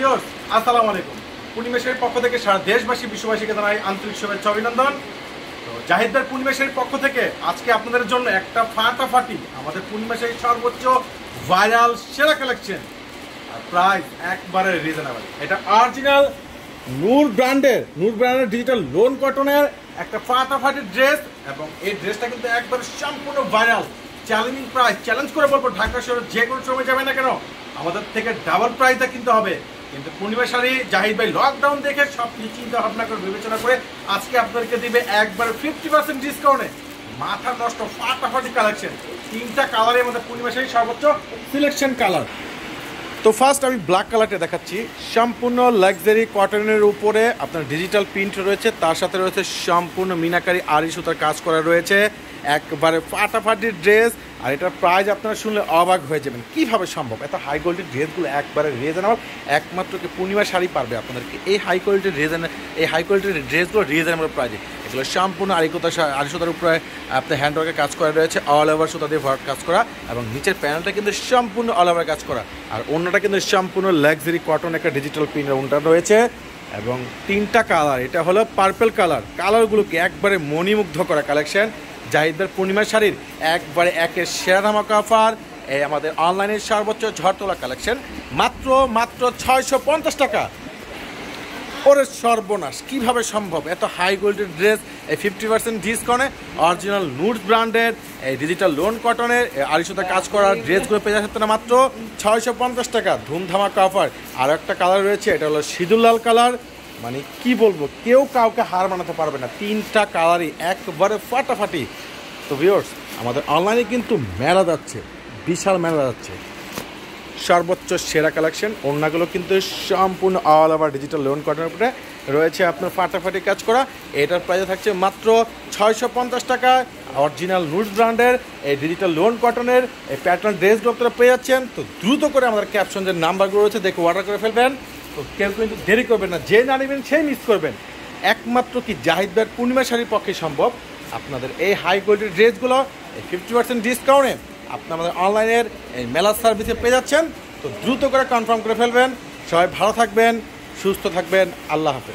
Viewers আসসালামু আলাইকুম। পূর্ণিমেশের পক্ষ থেকে সারা দেশবাসী বিশ্ববাসীকে জানাই আন্তরিক শুভেচ্ছা অভিনন্দন। তো জাহিদদার পূর্ণিমেশের পক্ষ থেকে আজকে আপনাদের জন্য একটা ফাটাফাটি আমাদের পূর্ণিমেশের সর্বোচ্চ ভাইরাল সেরা কালেকশন আর প্রাইস একবারে রিজনেবল। এটা অরিজিনাল নূর ব্র্যান্ডের ডিজিটাল লোন কটনের একটা ফাটাফাটি ড্রেস এবং এই ড্রেসটা কিন্তু একবারে সম্পূর্ণ ভাইরাল। চ্যালেঞ্জিং প্রাইস, চ্যালেঞ্জ করে বলবো ঢাকা শহরে যে কোনো সময় যাবে না কেন আমাদের থেকে ডাবল প্রাইসে কিনতে হবে। কিন্তু পূর্ণিমা শাড়ি জাহিদ ভাই লকডাউন দেখে সব কিছু চিন্তা ভাবনা করে বিবেচনা করে আজকে আপনাদেরকে দিবে একবার 50% ডিসকাউন্টে মাথা নষ্ট ফাটাফাটি কালেকশন। তিনটা কালারে আমাদের পূর্ণিমা শাড়ি সর্বোচ্চ সিলেকশন কালার। তো ফার্স্ট আমি ব্ল্যাক কালারটা দেখাচ্ছি, সম্পূর্ণ লাক্সারি কটনের উপরে আপনার ডিজিটাল প্রিন্ট রয়েছে, তার সাথে রয়েছে সম্পূর্ণ মিনাকারি আড়ি সুতার কাজ করা রয়েছে, একবারে ফাটাফাটি ড্রেস। আর এটার প্রাইস আপনারা শুনলে অবাক হয়ে যাবেন, কীভাবে সম্ভব এত হাই কোয়ালিটির ড্রেসগুলো একবারে রিজনেবল। একমাত্র কি পূর্ণিমা শাড়ি পারবে আপনাদেরকে এই হাই কোয়ালিটির ড্রেসগুলো রিজনেবল প্রাইজে। এগুলো সম্পূর্ণ আড়ি সুতার উপরে আপনার হ্যান্ডওয়ার্কের কাজ করা রয়েছে, অল ওভার সুতা দিয়ে ওয়ার্ক কাজ করা এবং নিচের প্যানেলটা কিন্তু সম্পূর্ণ অল ওভার কাজ করা। আর অন্যটা কিন্তু সম্পূর্ণ লাক্সারি কটন একটা ডিজিটাল প্রিন্টের ওনটা রয়েছে এবং তিনটা কালার। এটা হলো পার্পল কালার, কালারগুলোকে একবারে মণিমুগ্ধ করা কালেকশন। জাহিদদার পূর্ণিমা শাড়ির একবারে একের সেরা ধামাকা অফার, এই আমাদের অনলাইনের সর্বোচ্চ ঝড় তোলা কালেকশন মাত্র 650 টাকা। ওরে সর্বনাশ, কীভাবে সম্ভব এত হাই কোয়ালিটির ড্রেস এই 50% ডিসকাউন্টে অরিজিনাল নুডস ব্র্যান্ডের এই ডিজিটাল লোন কটনের আড়ি সুতা কাজ করা ড্রেসগুলো পেয়ে যাচ্ছে না মাত্র 650 টাকা, ধুমধামাকা অফার। আর একটা কালার রয়েছে, এটা হলো সিঁদুর লাল কালার। মানে কি বলবো, কেউ কাউকে হার মানাতে পারবে না, তিনটা কালারই একবারে ফাটাফাটি। তো ভিউয়ার্স আমাদের অনলাইনে কিন্তু মেলা যাচ্ছে, বিশাল মেলা যাচ্ছে, সর্বোচ্চ সেরা কালেকশন। ওড়নাগুলো কিন্তু সম্পূর্ণ অল ওভার ডিজিটাল লোন কটনের উপরে রয়েছে আপনার ফাটাফাটি কাজ করা। এটার প্রাইসে থাকছে মাত্র 650 টাকা। অরিজিনাল নুডস ব্র্যান্ডের এই ডিজিটাল লোন কটনের এই প্যাটার্ন ড্রেসগুলো আপনারা পেয়ে যাচ্ছেন। তো দ্রুত করে আমাদের ক্যাপশন যে নাম্বারগুলো রয়েছে দেখে অর্ডার করে ফেলবেন। তো কেউ কিন্তু দেরি করবেন না, যে না নেবেন সেই মিস করবেন। একমাত্র কি জাহিদ ভাইয়ের পূর্ণিমা শাড়ির পক্ষে সম্ভব আপনাদের এই হাই কোয়ালিটির ড্রেসগুলো এই 50% ডিসকাউন্টে আপনি আমাদের অনলাইনের এই মেলা সার্ভিসে পেয়ে যাচ্ছেন। তো দ্রুত করে কনফার্ম করে ফেলবেন। সবাই ভালো থাকবেন, সুস্থ থাকবেন, আল্লাহ হাফেজ।